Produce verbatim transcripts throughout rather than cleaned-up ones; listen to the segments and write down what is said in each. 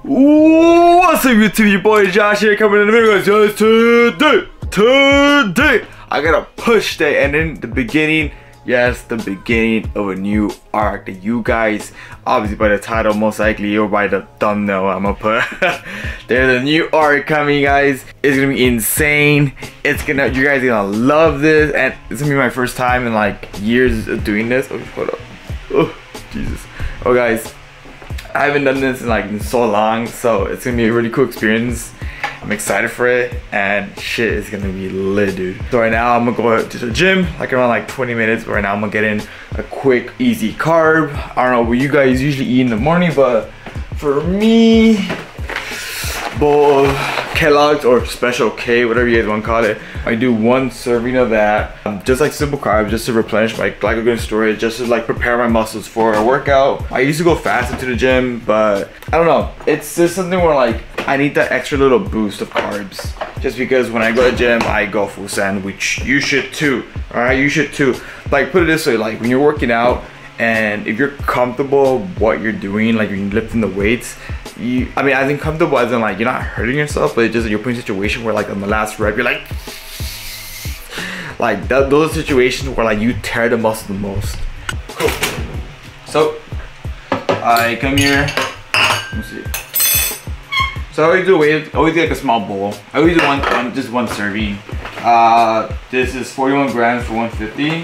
What's up YouTube, your boy Josh here coming in the video guys. Yes, today, today, I got a push day and in the beginning, yes, the beginning of a new arc that you guys, obviously by the title most likely or by the thumbnail I'm gonna put, there's a new arc coming guys. It's gonna be insane. It's gonna, you guys are gonna love this and it's gonna be my first time in like years of doing this. Oh, hold up. Oh, Jesus. Oh guys. I haven't done this in like in so long, so it's gonna be a really cool experience. I'm excited for it, and shit is gonna be lit, dude. So right now I'm gonna go to the gym, like around like twenty minutes. Right now I'm gonna get in a quick, easy carb. I don't know what you guys usually eat in the morning, but for me, bowl of Kellogg's or Special K, whatever you guys want to call it. I do one serving of that, um, just like simple carbs, just to replenish my glycogen storage, just to like prepare my muscles for a workout. I used to go fast into the gym, but I don't know. It's just something where like I need that extra little boost of carbs. Just because when I go to the gym, I go full send, which you should too. All right, you should too. Like put it this way, like when you're working out, and if you're comfortable what you're doing, like you're lifting the weights, you, I mean, I think comfortable as in like you're not hurting yourself, but it's just you're putting in a situation where like on the last rep, you're like, like that, those are situations where like you tear the muscle the most. Cool. So I come here. Let me see. So I always do weight. I always get like a small bowl. I always do one, one just one serving. Uh, this is forty-one grams for one fifty.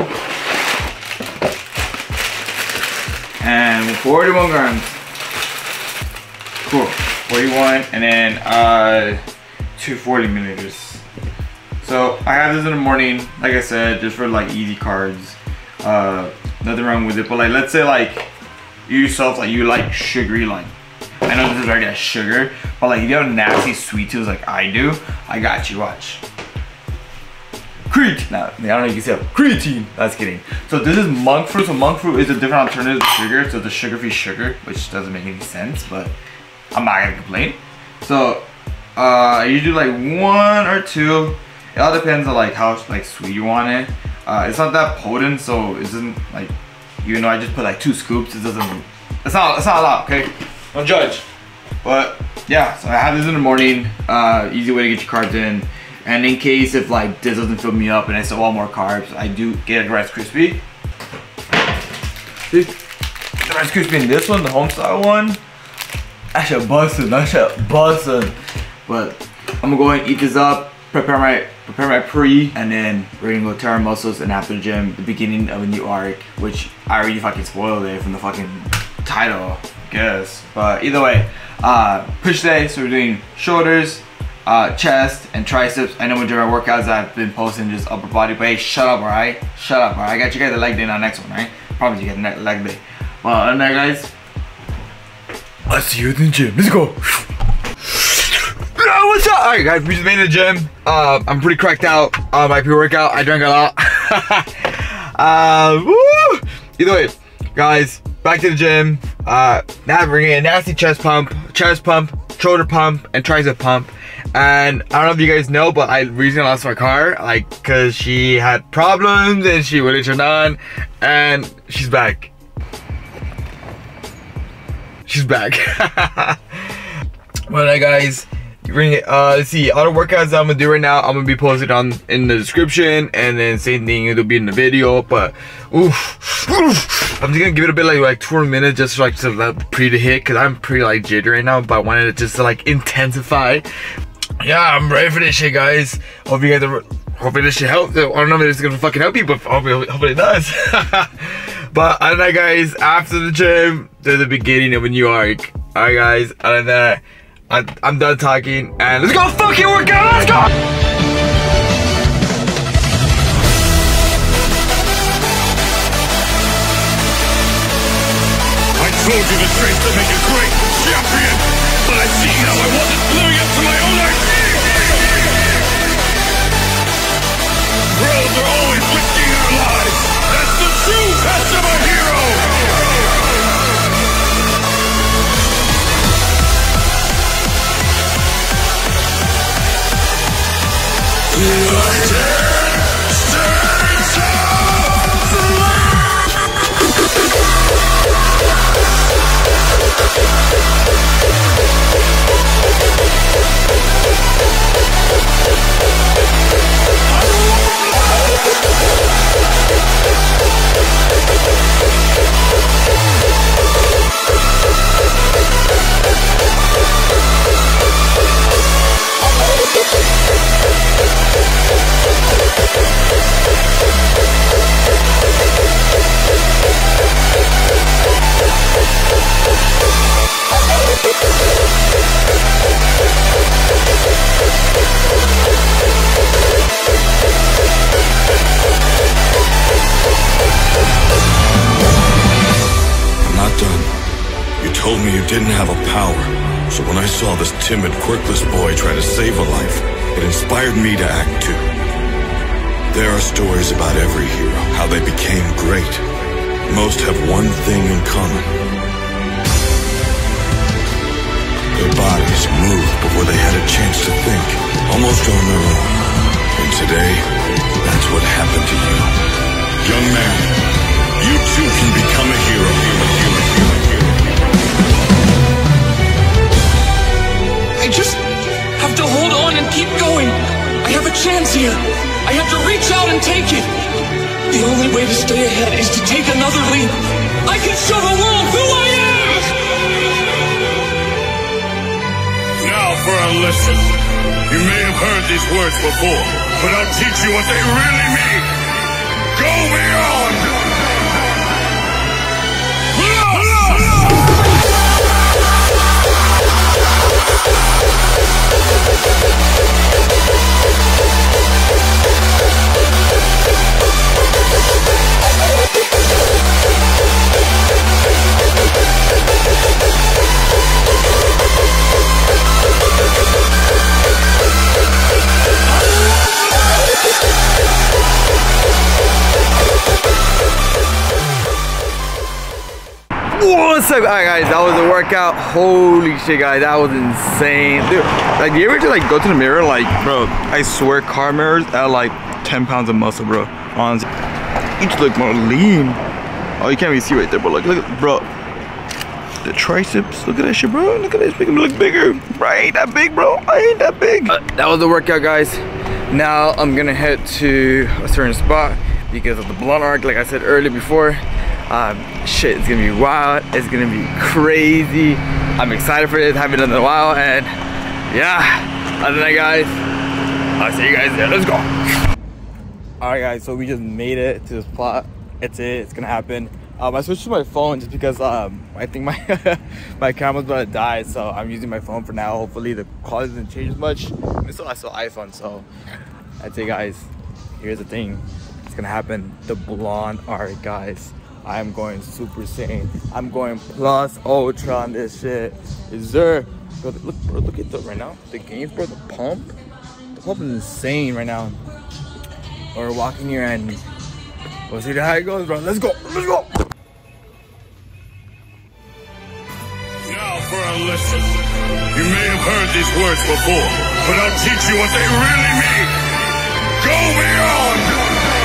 And forty-one grams. Cool. forty-one and then uh, two forty milliliters. So I have this in the morning, like I said, just for like easy carbs. Uh, nothing wrong with it. But like, let's say like you yourself, like you like sugary, like I know this is already a sugar, but like if you have nasty sweet tooth like I do, I got you. Watch. Creatine. Now, I don't know if you can say creatine. That's kidding. So this is monk fruit. So monk fruit is a different alternative to sugar. So the sugar-free sugar, which doesn't make any sense, but I'm not gonna complain. So uh, you do like one or two. It all depends on like how like sweet you want it. Uh, it's not that potent, so it doesn't like. Even though I just put like two scoops, it doesn't. It's not. It's not a lot. Okay, don't judge. But yeah, so I have this in the morning. Uh, easy way to get your carbs in. And in case if like this doesn't fill me up and I still want more carbs, I do get a Rice Krispie. See? The Rice Krispie in this one, the home style one, that shit bustin', that shit bustin'. But I'm gonna go ahead and eat this up, prepare my prepare my pre, and then we're gonna go tear our muscles. And after the gym, the beginning of a new arc, which I already fucking spoiled it from the fucking title, I guess. But either way, uh, push day, so we're doing shoulders, Uh, chest and triceps. I know majority of my workouts I've been posting just upper body, but hey, shut up, alright? Shut up, alright? I got you guys the leg day on the next one, right? Promise you get the leg day. Well, other than that, guys, I'll see you in the gym. Let's go. Oh, what's up? Alright, guys, we just made it to the gym. Uh, I'm pretty cracked out. Uh, my pre-workout, I drank a lot. uh, woo! Either way, guys, back to the gym. Uh, now we're getting a nasty chest pump, chest pump, shoulder pump, and tricep pump. And I don't know if you guys know, but I recently lost my car, like, cause she had problems and she wouldn't turn on, and she's back. She's back. Well, guys, bring it. Uh, let's see. All the workouts that I'm gonna do right now, I'm gonna be posted on in the description, and then same thing, it'll be in the video. But oof, oof, I'm just gonna give it a bit like like two more minutes, just like to let pre to hit, cause I'm pretty like jittery right now. But I wanted it just to like intensify. Yeah, I'm ready for this shit, guys. Hope you guys are. Hopefully this shit helps. I don't know if it's gonna fucking help you, but hopefully, hopefully it does. But other than that, guys, after the gym, there's the beginning of a new arc. Alright, guys. Other than that, I, I'm done talking, and let's go fucking work out. Let's go. I told you the strength to make a great champion, but I see how I wasn't living up to my own ideas. Bros are always risking our lives. That's the true test of a hero. Stands up. didn't have a power, so when I saw this timid, quirkless boy try to save a life, it inspired me to act too. There are stories about every hero, how they became great. Most have one thing in common. Their bodies moved before they had a chance to think, almost on their own. And today, that's what happened to you. Young man, you too can become a hero. hero, hero, hero, hero. I just have to hold on and keep going. I have a chance here. I have to reach out and take it. The only way to stay ahead is to take another leap. I can show the world who I am! Now for a lesson. You may have heard these words before, but I'll teach you what they really mean. Go beyond! What's up, alright guys, that was a workout. Holy shit guys, that was insane. Dude, like, you ever just like go to the mirror, like, bro, I swear car mirrors add like ten pounds of muscle, bro. Honestly, each look more lean. Oh, you can't even see right there, bro. Look, look, bro, the triceps, look at that shit, bro. Look at this, make them look bigger. Bro, I ain't that big, bro. I ain't that big. Uh, that was the workout, guys. Now I'm gonna head to a certain spot because of the blunt arc, like I said earlier before. Um, shit, it's gonna be wild, it's gonna be crazy. I'm excited for this, haven't done it in a while, and yeah, other than that guys, I'll see you guys there, let's go. Alright guys, so we just made it to this plot. It's it, it's gonna happen. Um, I switched to my phone just because um, I think my my camera's about to die, so I'm using my phone for now. Hopefully the quality doesn't change as much. It's still, I still iPhone, so that's it guys. Here's the thing, it's gonna happen, the blonde arc guys. I'm going Super Saiyan. I'm going plus ultra on this shit. Is there? Bro, look, bro, look at the right now. The games, bro. The pump. The pump is insane right now. We're walking here and we'll see how it goes, bro. Let's go. Let's go. Now for a lesson. You may have heard these words before, but I'll teach you what they really mean. Go beyond.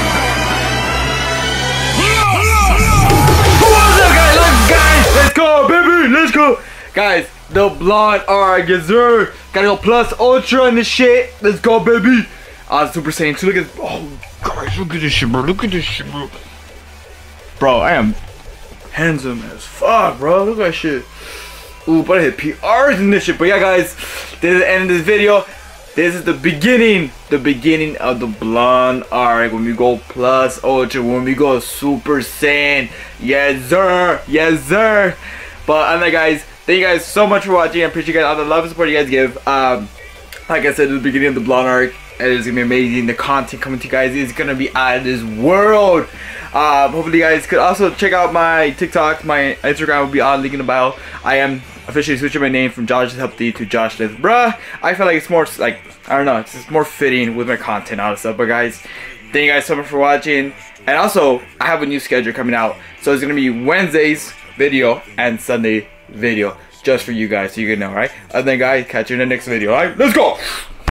Let's go, baby! Let's go! Guys, the blonde arc, yes sir! Gotta go plus ultra in this shit. Let's go, baby! Uh, Super Saiyan two, look at, oh, guys, look at this shit, bro. Look at this shit, bro. Bro, I am handsome as fuck, bro. Look at that shit. Ooh, but I hit P Rs in this shit. But yeah, guys, this is the end of this video. This is the beginning, the beginning of the blonde arc. When we go plus ultra, when we go Super Saiyan, yes sir, yes sir. But other than that, guys, thank you guys so much for watching. I appreciate you guys all the love and support you guys give. Um, like I said, at the beginning of the blonde arc, it is gonna be amazing. The content coming to you guys is gonna be out of this world. Um, hopefully, you guys could also check out my TikTok, my Instagram will be on link in the bio. I am officially switching my name from Josh Healthy to Josh Lives Bruh. I feel like it's more like, I don't know, it's just more fitting with my content, all this stuff. But guys, thank you guys so much for watching. And also, I have a new schedule coming out. So it's gonna be Wednesday's video and Sunday video. Just for you guys, so you can know, right? Other than guys, catch you in the next video, alright? Let's go!